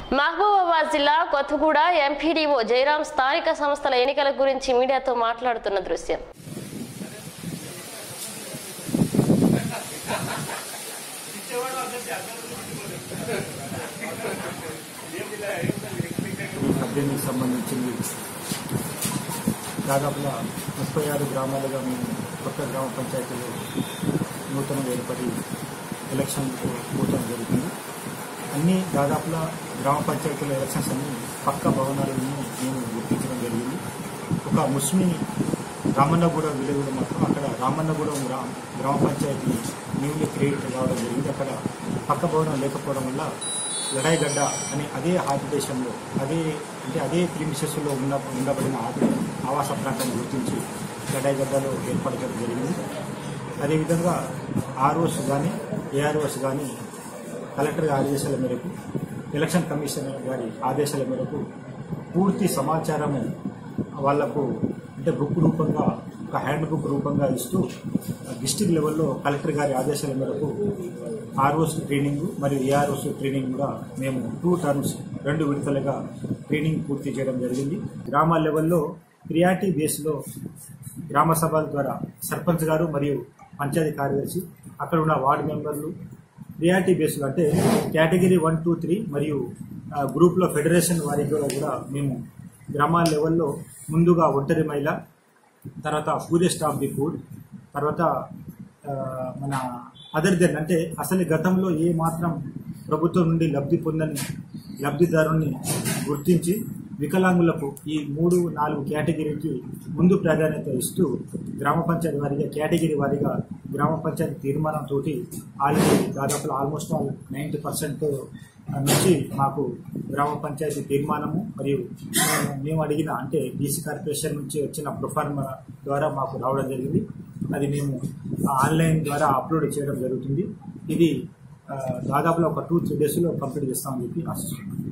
మహబూబాబాద్ జిల్లా కొత్తగూడ ఎంపీడీఓ జయరాం స్థానిక సంస్థల ఎన్నికల గురించి మీడియాతో మాట్లాడుతున్న దృశ్యం. సంబంధించింది దాదాపుగా 36 గ్రామాలుగా మేము కొత్త గ్రామ పంచాయతీలో నూతనంగా ఏర్పడి ఎలక్షన్ పోవడం జరుగుతుంది. అన్ని దాదాపుగా గ్రామ పంచాయతీల ఎలక్షన్స్ అన్ని పక్క భవనాలను మేము గుర్తించడం జరిగింది. ఒక ముస్లిం రామన్నగూడెం విలేజ్లో మాత్రం అక్కడ రామన్నగూడెం గ్రామ పంచాయతీ న్యూలీ క్రియేట్ కావడం జరిగింది. అక్కడ పక్క భవనం లేకపోవడం వల్ల లడాయిగడ్డ అనే అదే హాబిటేషన్లో అదే ప్రిమిసెస్లో ఉండబడిన ఆవాస ప్రాంతాన్ని గుర్తించి లడాయిగడ్డలో ఏర్పడడం జరిగింది. అదేవిధంగా ఆర్ఓస్ కానీ ఏఆర్ఓస్ కానీ కలెక్టర్ ఆదేశాల మేరకు ఎలక్షన్ కమిషనర్ గారి ఆదేశాల మేరకు పూర్తి సమాచారము వాళ్లకు అంటే బుక్ రూపంగా ఒక హ్యాండ్ బుక్ రూపంగా ఇస్తూ డిస్టిక్ లెవెల్లో కలెక్టర్ గారి ఆదేశాల మేరకు ఆర్ఓస్ ట్రైనింగ్ మరియు ఏఆర్ఓస్ ట్రైనింగ్ కూడా మేము 2 టర్మ్స్ 2 విడతలుగా ట్రైనింగ్ పూర్తి చేయడం జరిగింది. గ్రామ లెవెల్లో ప్రియారిటీ బేస్లో గ్రామ సభల ద్వారా సర్పంచ్ గారు మరియు పంచాయతీ కార్యదర్శి అక్కడ ఉన్న వార్డు మెంబర్లు ప్రియారిటీ బేస్లో అంటే కేటగిరీ 1, 2, 3 మరియు గ్రూప్లో ఫెడరేషన్ వారికి కూడా మేము గ్రామాల లెవెల్లో ముందుగా ఒంటరి మహిళ, తర్వాత పూరెస్ట్ ఆఫ్ ది పూర్, తర్వాత మన అదర్ దెన్ అంటే అసలు గతంలో ఏ మాత్రం ప్రభుత్వం నుండి లబ్ధి పొందని లబ్ధిదారుని గుర్తించి వికలాంగులకు ఈ 3, 4 కేటగిరీకి ముందు ప్రాధాన్యత ఇస్తూ గ్రామ పంచాయతీ వారిగా కేటగిరీ వారిగా గ్రామ పంచాయతీ తీర్మానంతో దాదాపు ఆల్మోస్ట్ 90% నుంచి మాకు గ్రామ పంచాయతీ తీర్మానము మరియు మేము అడిగిన అంటే బీసీ కార్పొరేషన్ నుంచి వచ్చిన ప్రొఫార్మా ద్వారా మాకు రావడం జరిగింది. అది మేము ఆన్లైన్ ద్వారా అప్లోడ్ చేయడం జరుగుతుంది. ఇది దాదాపులో ఒక 2-3 డేస్లో కంప్లీట్ చేస్తామని చెప్పి ఆశిస్తున్నాం.